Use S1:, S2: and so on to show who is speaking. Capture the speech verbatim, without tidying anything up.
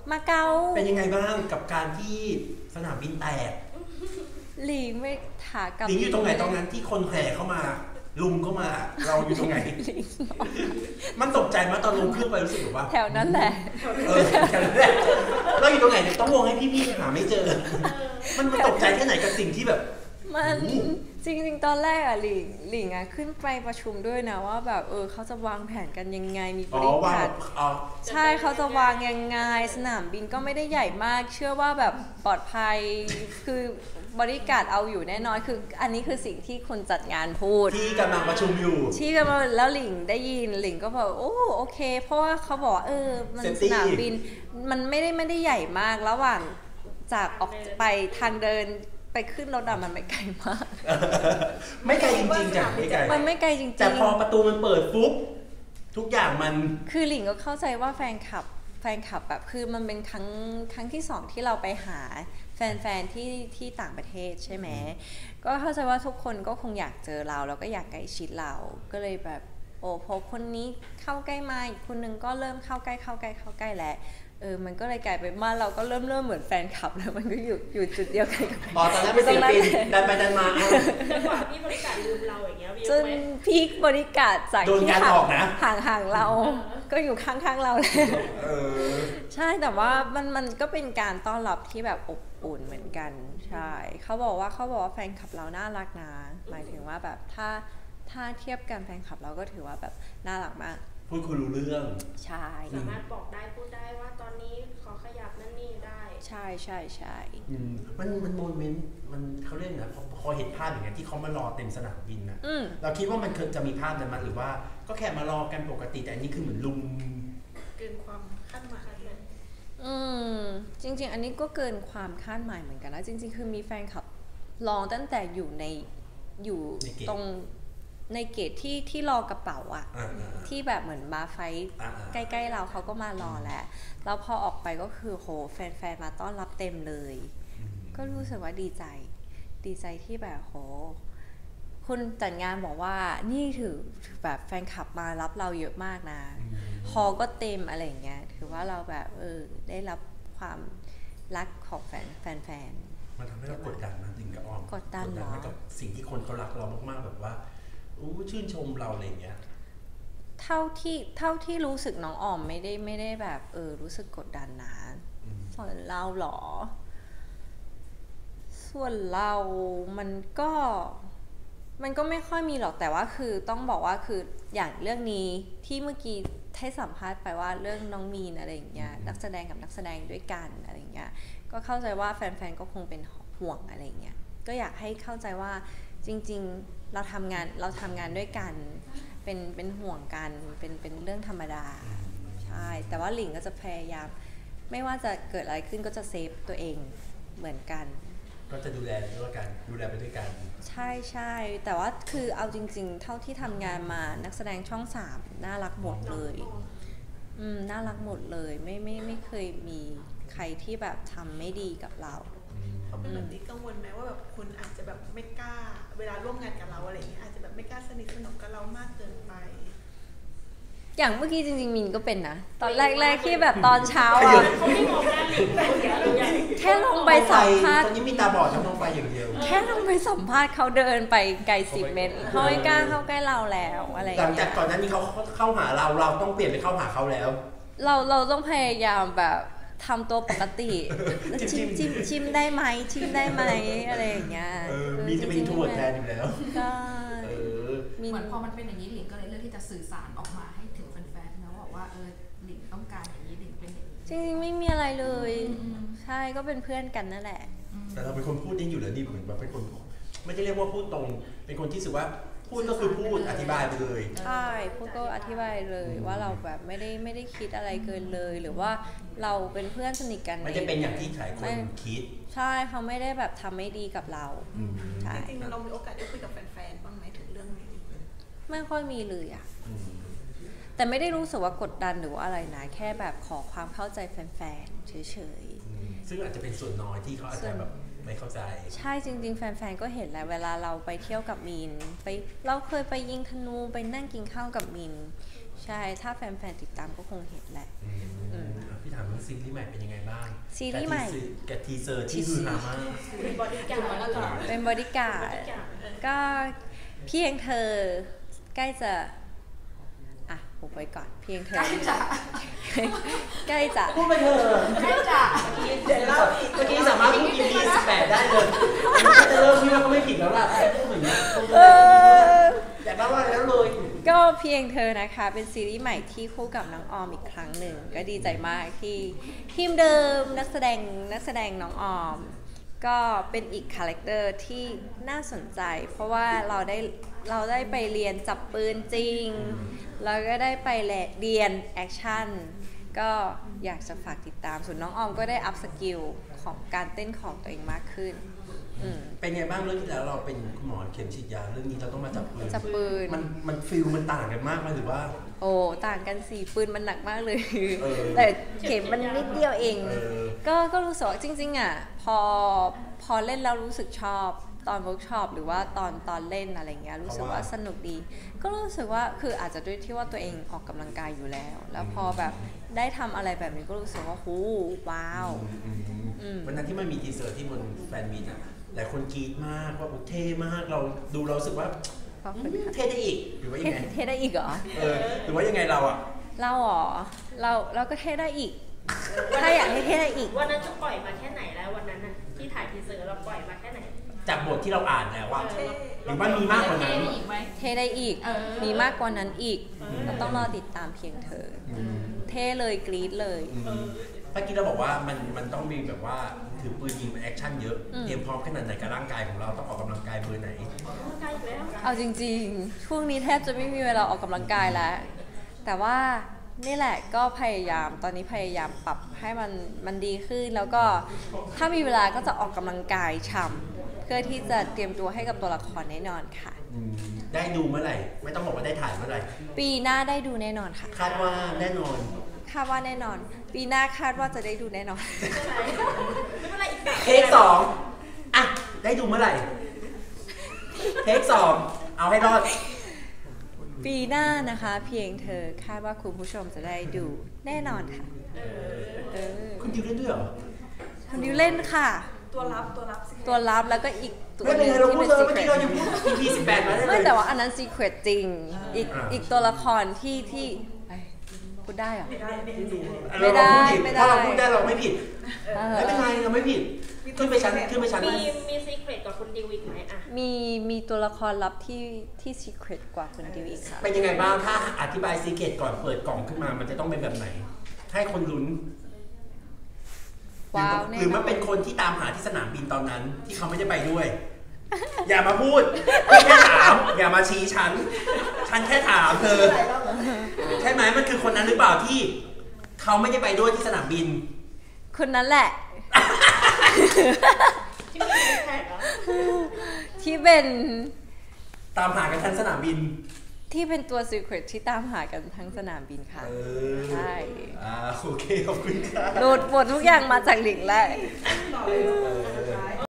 S1: มาเก๊า
S2: เป็นยังไงบ้างกับการที่สนามบินแตก
S1: หลีไม่ถากับ
S2: หลิงอยู่ตรงไหนตรงนั้นที่คนแห่เข้ามาลุมเข้ามาเราอยู่ตรงไหนมันตกใจมาตอนลงเครื่องไปรู้สึกว่า
S1: แถวนั้นแหละ
S2: เออแถวนั้นแหละเราอยู่ตรงไหนต้องวงให้พี่ๆหาไม่เจอมันตกใจแค่ไหนกับสิ่งที่แบบ
S1: มันจริงๆตอนแรกอะหลิงหลิงอะขึ้นไปประชุมด้วยนะว่าแบบเออเขาจะวางแผนกันยังไงมีบริการใช่เขาจะวางยังไงสนามบินก็ไม่ได้ใหญ่มากเชื่อว่าแบบปลอดภัยคือบริการเอาอยู่แน่นอนคืออันนี้คือสิ่งที่คนจัดงานพูด
S2: ที่กำลังประชุมอยู่
S1: ที่กำลังแล้วหลิงได้ยินหลิงก็บอกโอ้โอเคเพราะว่าเขาบอกเออมันสนามบินมันไม่ได้ไม่ได้ใหญ่มากระหว่างจากออกไปทางเดินไปขึ้นรถอะมันไม่ไกลมาก
S2: ไม่ไกลจริงๆจ้ะไม่ไกล
S1: มันไม่ไกลจริงๆ
S2: แต่พอประตูมันเปิดปุ๊บทุกอย่างมัน
S1: คือหลิงก็เข้าใจว่าแฟนคลับแฟนคลับแบบคือมันเป็นครั้งครั้งที่สองที่เราไปหาแฟนๆที่ที่ต่างประเทศใช่ไหมก็เข้าใจว่าทุกคนก็คงอยากเจอเราแล้วก็อยากใกล้ชิดเราก็เลยแบบโอ้พอคนนี้เข้าใกล้มาอีกคนนึงก็เริ่มเข้าใกล้เข้าใกล้เข้าใกล้แล้วเออมันก็เลยกลายเป็นว่าเราก็เริ่มเริ่มเหมือนแฟนคลับแล้วมันก็อยู่อยู่จุดเดียวกัน
S2: อ๋อตอนนั้นเป็นศิลปินดันไปดันมา
S3: จนกว่าพี่บริการลืมเราอย่างเงี้ย
S1: จนพีคบริการจากที่ห่างห่างเราก็อยู่ข้างๆเราแล้วใช่แต่ว่ามันมันก็เป็นการต้อนรับที่แบบอบอุ่นเหมือนกันใช่เขาบอกว่าเขาบอกว่าแฟนคลับเราน่ารักนะหมายถึงว่าแบบถ้าถ้าเทียบกันแฟนคลับเราก็ถือว่าแบบน่ารักมาก
S2: พูดคุยรู้เรื่อง
S1: ใช่
S3: สามารถบอกได้พูดได้ว่าตอนนี้ขอขยับนั่นนี่ได้
S1: ใช่ใช่ใช่
S2: มันมันโมเมนต์มันเขาเรียกนะพอเห็นภาพอย่างเงี้ยที่เขามารอเต็มสนามบินนะเราคิดว่ามันเคยจะมีภาพนั้นมาหรือว่าก็แค่มารอกันปกติแต่อันนี้คือเหมือนลุม
S3: เกินความคาดหมายเลย
S1: อืมจริงๆอันนี้ก็เกินความคาดหมายเหมือนกันนะจริงๆคือมีแฟนคลับรอตั้งแต่อยู่ในอยู่ตรงในเกตที่ที่รอกระเป๋าอะที่แบบเหมือนมาไฟใกล้ๆเราเขาก็มารอแหละแล้วพอออกไปก็คือโหแฟนๆมาต้อนรับเต็มเลยก็รู้สึกว่าดีใจดีใจที่แบบโหคุณจัดงานบอกว่านี่ถือแบบแฟนคลับมารับเราเยอะมากนะฮอก็เต็มอะไรอย่างเงี้ยถือว่าเราแบบเออได้รับความรักของแฟนแฟน
S2: มันทำให้เรากดดันนะจริงกับอ้อม
S1: กดดันเหรอ
S2: กับสิ่งที่คนเขารักเรามากๆแบบว่าอู้ชื่นชมเราอะไรอย่างเงี้ย
S1: เท่าที่เท่าที่รู้สึกน้องออมไม่ได้ไม่ได้แบบเออรู้สึกกดดันนะส่วนเราหรอส่วนเรามันก็มันก็ไม่ค่อยมีหรอกแต่ว่าคือต้องบอกว่าคืออย่างเรื่องนี้ที่เมื่อกี้ให้สัมภาษณ์ไปว่าเรื่องน้องมีนอะไรอย่างเงี้ยนักแสดงกับนักแสดงด้วยกันอะไรอย่างเงี้ยก็เข้าใจว่าแฟนๆก็คงเป็นห่วงอะไรอย่างเงี้ยก็อยากให้เข้าใจว่าจริงๆเราทำงานเราทำงานด้วยกันเป็นเป็นห่วงกันเป็นเป็นเรื่องธรรมดาใช่แต่ว่าหลิงก็จะพยายามไม่ว่าจะเกิดอะไรขึ้นก็จะเซฟตัวเองเหมือนกัน
S2: ก็จะดูแลด้วยกันดูแลไปด้วยกัน
S1: ใช่ใช่แต่ว่าคือเอาจริงๆเท่าที่ทำงานมานักแสดงช่องสามน่ารักหมดเลยอืมน่ารักหมดเลยไม่ไม่ไม่เคยมีใครที่แบบทำไม่ดีกับเรา
S3: เขาเป็นแบบนี้กังวลไหมว่าแบบคุณอาจจะแบบไม่กล้าเวลาร่วมงานกับเราอะไรอย่างเงี้ยอาจจะแบบไม่กล้าสนิทสนมกับเรามากเกินไป
S1: อย่างเมื่อกี้จริงๆมินก็เป็นนะตอนแรกๆที่แบบตอนเช้าอ่ะแค่ลงไปสัมภาษณ์
S2: ตอนนี้มีตาบอดต้องลงไปอย่างเดียว
S1: แค่ลงไปสัมภาษณ์เขาเดินไปไกลสิบเมตรเขาไม่กล้าเข้าใกล้เราแล้วอะไร
S2: หลังจากก่อนหน้านี้เขาเข้าหาเราเราต้องเปลี่ยนไปเข้าหาเขาแล้ว
S1: เราเราต้องพยายามแบบทำตัวปกติชิมชิมชิมได้ไหมชิมได้ไหมอะไรอย่างเงี้ย
S2: มีจะเป็นทูตแทนอยู่แล้ว
S1: ก็
S4: เหมือนพอมันเป็นอย่างนี้หลิงก็เลยเลือกที่จะสื่อสารออกมาให้ถึงแฟนๆนะบอกว่าเออหลิงต้องการอย่างนี้หลิงเป็นอย่างนี้
S1: จริงๆไม่มีอะไรเลยใช่ก็เป็นเพื่อนกันนั่นแหละ
S2: แต่เราเป็นคนพูดนี่อยู่แล้วนี่เหมือนแบบเป็นคนไม่ได้เรียกว่าพูดตรงเป็นคนที่รู้สึกว่าพูดก็คือพูดอธิบายไปเลย
S1: ใช่พูดก็อธิบายเลยว่าเราแบบไม่ได้ไม่ได้คิดอะไรเกินเลยหรือว่าเราเป็นเพื่อนสนิทกัน
S2: ไม่ได้เป็นอย่างที่หลายคนคิด
S1: ใช่เขาไม่ได้แบบทำไม่ดีกับเรา
S3: ใช่จริงๆเรามีโอกาสได้คุยกับแฟนๆบ้างไหมถึงเรื่องนี้
S1: ไม่ค่อยมีเลยอะแต่ไม่ได้รู้สึกว่ากดดันหรือว่าอะไรนะแค่แบบขอความเข้าใจแฟนๆเฉย
S2: ๆซึ่งอาจจะเป็นส่วนน้อยที่เขาอาจจะแบบไม่เข้าใจ
S1: ใช่จริงๆแฟนๆก็เห็นแหละเวลาเราไปเที่ยวกับมินไปเราเคยไปยิงธนูไปนั่งกินข้าวกับมินใช่ถ้าแฟนๆติดตามก็คงเห็นแหละ
S2: พี่ถามเรื่องซีรีส์ใหม่เป็นยังไงบ้าง
S1: ซีรีส์ใหม่
S2: กับทีเซอร์ที่ฮือฮามาก
S3: เป็นบอดี้การ์ด
S1: เป็นบอดี้การ์ดก็เพียงเธอใกล้จะอ่ะผมไปก่อนเพียงเธอใกล้จะใกล้จะ
S2: พูดไปเถอะ
S4: ใกล้จะ
S2: เดี๋ยวเล่าเมื่อกี้สามารถพูด อี พี สิบแปดได้เลยก็จะเริ่มพี่ว่าก็ไม่ผิดแล้วล่ะพูดเหมือนนี้อยากเล่าอะไรแล้วเลย
S1: ก็เพียงเธอนะคะเป็นซีรีส์ใหม่ที่คู่กับน้องออมอีกครั้งหนึ่งก็ดีใจมากที่ทีมเดิมนักแสดงนักแสดงน้องออมก็เป็นอีกคาแรคเตอร์ที่น่าสนใจเพราะว่าเราได้เราได้ไปเรียนจับปืนจริงแล้วก็ได้ไปเรียนแอคชั่นก็อยากจะฝากติดตามส่วนน้องออมก็ได้อัพสกิลของการเต้นของตัวเองมากขึ้น
S2: เป็นไงบ้างเรื่องที่แล้วเราเป็นคุณหมอเข็มฉีดยาเรื่องนี้เราต้องมาจับปืน
S1: จับปืน
S2: มันมันฟิลมันต่างกันมากไหมหรือว่า
S1: โอ้ต่างกันสิปืนมันหนักมากเลยแต่เข็มมันนิดเดียวเองก็ก็รู้สึกจริงๆอ่ะพอพอเล่นแล้วรู้สึกชอบตอนเวิร์กช็อปหรือว่าตอนตอนเล่นอะไรเงี้ยรู้สึกว่าสนุกดีก็รู้สึกว่าคืออาจจะด้วยที่ว่าตัวเองออกกำลังกายอยู่แล้วแล้วพอแบบได้ทำอะไรแบบนี้ก็รู้สึกว่าโหว้าว
S2: วันนั้นที่มันมีทีเซอร์ที่บนแฟนมีตอ่ะหลายคนกรี๊ดมากว่าเท่มากเราดูเราสึกว่าเท่ได้อีกหรือว่ายังไง
S1: เท่ได้อีกเหรอ
S2: เออหรือว่ายังไงเราอ่ะ
S1: เราอ๋อเราเราก็เท่ได้อีกถ้าอยากให้เท่ได้อีก
S5: วันนั้นจะปล่อยมาแค่ไหนแล้ววันนั้นน่ะที่ถ่ายทีเซอร์เราปล่อยมาแค่ไหน
S2: จากบทที่เราอ่านแล้วว่าหรือว่ามีมากกว่านั้น
S1: เท่ได้อีกมีมากกว่านั้นอีกเราต้องรอติดตามเพียงเธอเท่เลยกรี๊ดเลย
S2: เมื่อกี้เราบอกว่ามันมันต้องมีแบบว่าถือปืนยิงมันแอคชั่นเยอะเตรียมพร้อมขนาดไหนกับร่างกายของเราต้องออกกำลังกายเบอร์ไหน
S1: เอาจริงๆช่วงนี้แทบจะไม่มีเวลาออกกำลังกายแล้วแต่ว่านี่แหละก็พยายามตอนนี้พยายามปรับให้มันมันดีขึ้นแล้วก็ถ้ามีเวลาก็จะออกกำลังกายช่ำเพื่อที่จะเตรียมตัวให้กับตัวละครแน่นอนค่ะ
S2: ได้ดูเมื่อไหร่ไม่ต้องบอกว่าได้ถ่ายเมื่อไหร่
S1: ปีหน้าได้ดูแน่นอนค่ะ
S2: คาดว่าแน่นอน
S1: คาดว่าแน่นอนปีหน้าคาดว่าจะได้ดูแน่นอน
S2: เทคสองอ่ะได้ดูเมื่อไหร่เทคสองเอาให้รอด
S1: ปีหน้านะคะเพียงเธอคาดว่าคุณผู้ชมจะได้ดูแน่นอนค่ะ
S2: คุณดิวเล่นด้วยเหรอ
S1: คุณดิวเล่นค่ะ
S3: ตัวลับตัวลับ
S1: ตัวลับแล้วก็อีก
S2: ตัวนึงที่เป็น secret เราอยู่ อี พี สิบแปดมาได้เลย
S1: ไม่แต่ว่าอันนั้น secret จริงอีกอีกตัวละครที่ที่พูดได้เหรอ
S2: ไม่ได้ไม่ได้ถ้าเราพูดได้เราไม่ผิดไม่เป็นไรเราไม่ผิดขึ้นไปชั้นขึ้นไปชั้น
S5: มีมีซีเครตกว่าคุณดิวอีกไหมอ่ะ
S1: มีมีตัวละครลับที่ที่ซีเครตกว่าคุณดิวอีกค่ะ
S2: เป็นยังไงบ้างถ้าอธิบายซีเครตก่อนเปิดกล่องขึ้นมามันจะต้องเป็นแบบไหนให้คนลุ้นหรือมันเป็นคนที่ตามหาที่สนามบินตอนนั้นที่เขาไม่ได้ไปด้วยอย่ามาพูดแค่ถามอย่ามาชี้ฉันฉันแค่ถามเธอใช่ไหมมันคือคนนั้นหรือเปล่าที่เขาไม่ได้ไปด้วยที่สนามบิน
S1: คนนั้นแหละที่เป็น
S2: ตามหากันทั้งสนามบิน
S1: ที่เป็นตัว secret ที่ตามหากันทั้งสนามบินค่ะใช่
S2: อ่าโอเคขอบคุณค่ะ
S1: โหลดหมดทุกอย่างมาจากลิงก์แล้ว